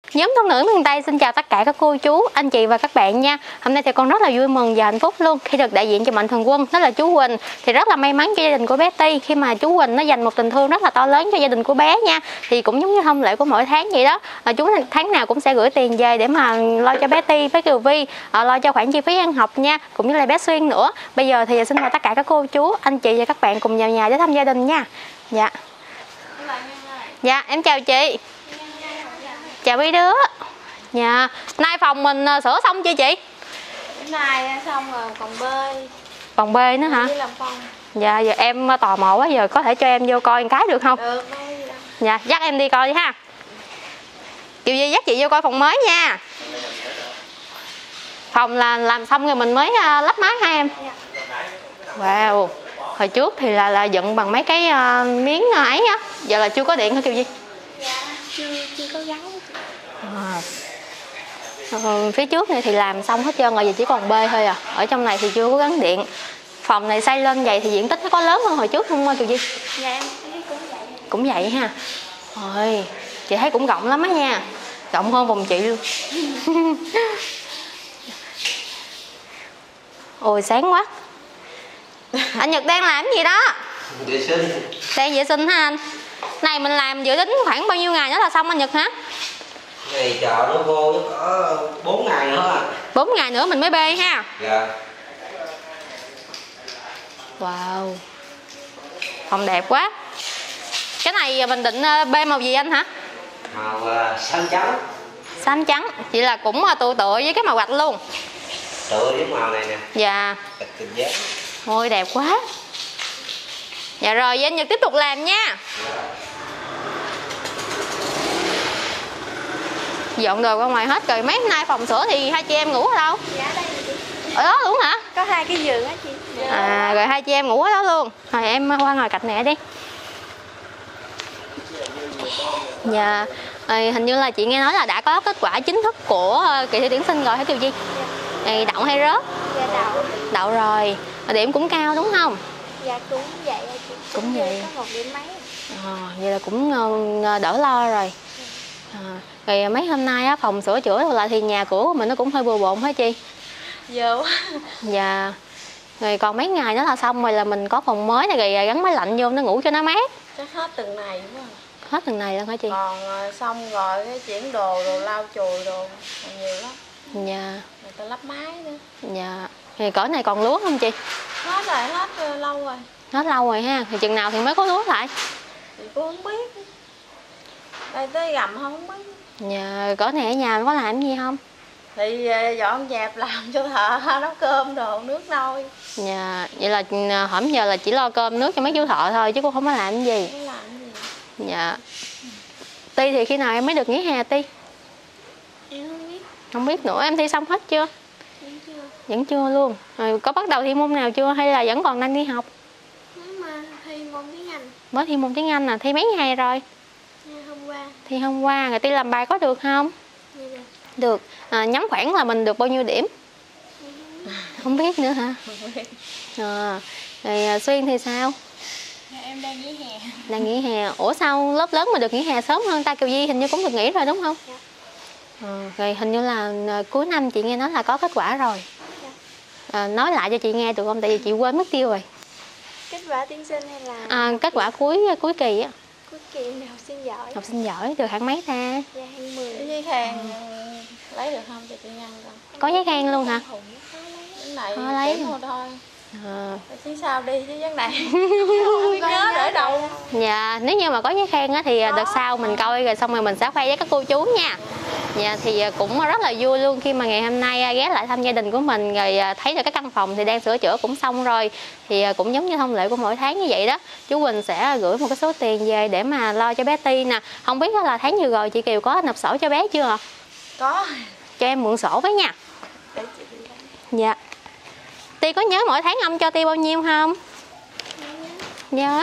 Nhóm Thôn Nữ miền Tây xin chào tất cả các cô chú, anh chị và các bạn nha. Hôm nay thì con rất là vui mừng và hạnh phúc luôn khi được đại diện cho Mạnh Thường Quân, đó là chú Quỳnh. Thì rất là may mắn cho gia đình của bé Ti khi mà chú Quỳnh nó dành một tình thương rất là to lớn cho gia đình của bé nha. Thì cũng giống như thông lệ của mỗi tháng vậy đó, chú tháng nào cũng sẽ gửi tiền về để mà lo cho bé Ti, bé Kiều Vi, lo cho khoản chi phí ăn học nha, cũng như là bé Xuyên nữa. Bây giờ thì xin mời tất cả các cô chú, anh chị và các bạn cùng vào nhà để thăm gia đình nha. Dạ. Dạ, em chào chị. Chào mấy đứa. Dạ, nay phòng mình sửa xong chưa chị? Nay xong rồi, còn bơi. Còn bơi nữa hả? Làm phong. Dạ, giờ em tò mò quá, giờ có thể cho em vô coi một cái được không? Được, dạ, dắt em đi coi đi ha. Kiều Duy dắt chị vô coi phòng mới nha. Phòng là làm xong rồi mình mới lắp mái ha em? Wow, hồi trước thì là dựng bằng mấy cái miếng ấy á, giờ là chưa có điện hả Kiều Duy? Dạ, chưa có gắn. Phía trước này thì làm xong hết trơn rồi, giờ chỉ còn bê thôi à. Ở trong này thì chưa có gắn điện. Phòng này xây lên vậy thì diện tích nó có lớn hơn hồi trước không Kiều Duy? Dạ em thấy cũng vậy. Cũng vậy ha. Rồi, chị thấy cũng rộng lắm á nha. Rộng hơn phòng chị luôn. Ôi sáng quá. Anh Nhật đang làm gì đó? Vệ sinh. Đang vệ sinh hả anh? Này mình làm dự tính khoảng bao nhiêu ngày nữa là xong anh Nhật hả? Ngày chợ nó vô nó có 4 ngày nữa. 4 ngày nữa mình mới bê ha. Dạ. Wow, phòng đẹp quá. Cái này mình định bê màu gì anh hả? Màu xanh trắng. Xanh trắng, chị là cũng tựa với cái màu gạch luôn. Tựa với màu này nè. Dạ. Tình giác. Ôi đẹp quá. Dạ rồi, vậy anh Nhật tiếp tục làm nha. Dọn đồ ra ngoài hết rồi. Mấy hôm nay phòng sửa thì hai chị em ngủ ở đâu? Dạ đây là chị. Ở đó luôn hả? Có 2 cái giường á chị. À, rồi hai chị em ngủ ở đó luôn. Rồi em qua ngồi cạnh mẹ đi. Dạ, hình như là chị nghe nói là đã có kết quả chính thức của kỳ thi tuyển sinh rồi hả Kiều Duy? Đậu hay rớt? Dạ đậu. Đậu rồi. Điểm cũng cao đúng không? Dạ cũng vậy à chị. Cũng vậy. Có 1 điểm mấy. Vậy là cũng đỡ lo rồi. Rồi mấy hôm nay á, phòng sửa chữa lại thì nhà cửa của mình nó cũng hơi bừa bộn hả chị? Dơ quá. Dạ. Rồi còn mấy ngày nữa là xong rồi, là mình có phòng mới này, rồi gắn máy lạnh vô nó ngủ cho nó mát. Chắc hết từng này quá. Hết từng này luôn hả chị? Còn xong rồi cái chuyển đồ lau chùi đồ còn nhiều lắm. Dạ. Người ta lắp mái nữa. Dạ. Thì cỡ này còn lúa không chị? Hết rồi, hết lâu rồi. Hết lâu rồi ha. Thì chừng nào thì mới có lúa lại? Chị cũng không biết. Đây tới gầm không biết. Dạ. Cỡ này ở nhà có làm gì không? Thì dọn dẹp làm cho thợ nấu cơm đồ nước nôi. Dạ. Vậy là hổm giờ là chỉ lo cơm nước cho mấy chú thợ thôi chứ cũng không có làm gì. Không làm gì. Dạ. Ti thì khi nào em mới được nghỉ hè Ti? Em không biết. Không biết nữa. Em thi xong hết chưa? Vẫn chưa. Vẫn chưa luôn. Rồi có bắt đầu thi môn nào chưa hay là vẫn còn đang đi học? Nếu mà thi môn tiếng Anh. Mới thi môn tiếng Anh à? Thi mấy ngày rồi? Hôm qua. Thi hôm qua. Rồi Ti làm bài có được không? Được. Được. Nhắm khoảng là mình được bao nhiêu điểm? Không biết nữa hả? Không biết. Rồi Xuyên thì sao? Em đang nghỉ hè. Đang nghỉ hè. Ủa sao lớp lớn mà được nghỉ hè sớm hơn ta? Kiều Duy hình như cũng được nghỉ rồi đúng không? Dạ. Rồi hình như là cuối năm chị nghe nói là có kết quả rồi. Dạ. Nói lại cho chị nghe được không? Tại vì chị quên mất tiêu rồi. Kết quả tuyển sinh hay là Kết quả cuối kỳ á. cuối kỳ em là học sinh giỏi. Học sinh giỏi được hạng mấy ta? Dạ hạng 10. Giấy khen lấy được không cho chị Ngân con? Có giấy khen luôn hả? Cái này Khó lấy kém thôi. Chứ sao đi chứ vấn này không nhớ để đâu. Dạ, nếu như mà có giấy khen á thì đợt sau mình coi rồi xong rồi mình sẽ khoe với các cô chú nha. Dạ, thì cũng rất là vui luôn khi mà ngày hôm nay ghé lại thăm gia đình của mình, rồi thấy được cái căn phòng thì đang sửa chữa cũng xong rồi. Thì cũng giống như thông lệ của mỗi tháng như vậy đó, chú Quỳnh sẽ gửi một cái số tiền về để mà lo cho bé Ti nè. Không biết là tháng vừa rồi chị Kiều có nộp sổ cho bé chưa? Có. Cho em mượn sổ với nha. Dạ. Ti có nhớ mỗi tháng ông cho Ti bao nhiêu không? Nhớ.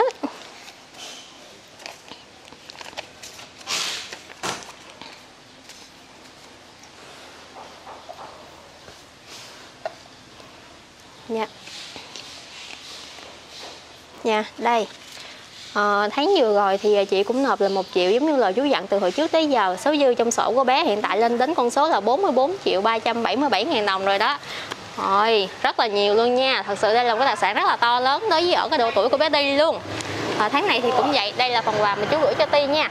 Dạ. Dạ, đây. Tháng vừa rồi thì chị cũng nộp là 1 triệu giống như lời chú dặn từ hồi trước tới giờ. Số dư trong sổ của bé hiện tại lên đến con số là 44.377.000 đồng rồi đó. Rồi, rất là nhiều luôn nha. Thật sự đây là một cái tài sản rất là to lớn đối với ở cái độ tuổi của bé Ti luôn. Tháng này thì cũng vậy. Đây là phần quà mà chú gửi cho Ti nha.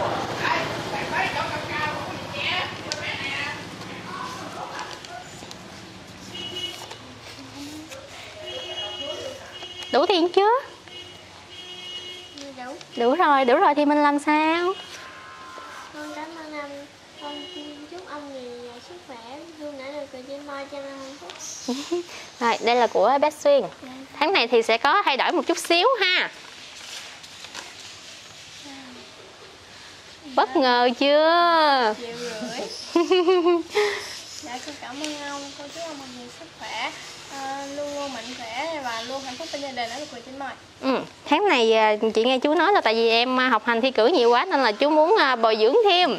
Đủ tiền chưa? Đủ rồi thì mình làm sao? Con cảm ơn anh. Con chúc ông nhiều sức khỏe, luôn nở nụ cười trên môi cho năm hạnh phúc. Rồi, đây là của bé Xuyên. Tháng này thì sẽ có thay đổi một chút xíu ha. Bất ngờ chưa? Triệu rưỡi. Dạ con cảm ơn ông, con chúc ông nhiều sức khỏe, luôn luôn mạnh khỏe và luôn hạnh phúc bên gia đình, nở nụ cười trên môi. Tháng này chị nghe chú nói là tại vì em học hành thi cử nhiều quá nên là chú muốn bồi dưỡng thêm.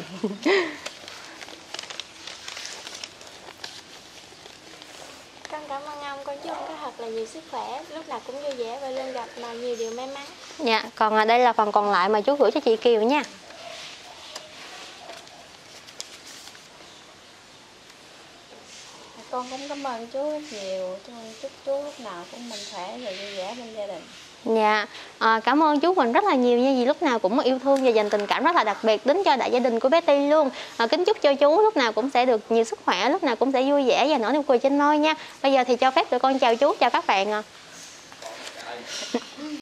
Con cảm ơn ông, con chúc ông có thật là nhiều sức khỏe, lúc nào cũng vui vẻ và luôn gặp mà nhiều điều may mắn. Dạ, còn đây là phần còn lại mà chú gửi cho chị Kiều nha. Con cũng cảm ơn chú rất nhiều. Chúc chú lúc nào cũng mạnh khỏe và vui vẻ bên gia đình. Dạ, cảm ơn chú Quỳnh rất là nhiều nha, vì lúc nào cũng yêu thương và dành tình cảm rất là đặc biệt đến cho đại gia đình của bé Ti luôn. Kính chúc cho chú lúc nào cũng sẽ được nhiều sức khỏe, lúc nào cũng sẽ vui vẻ và nở nụ cười trên môi nha. Bây giờ thì cho phép tụi con chào chú, chào các bạn.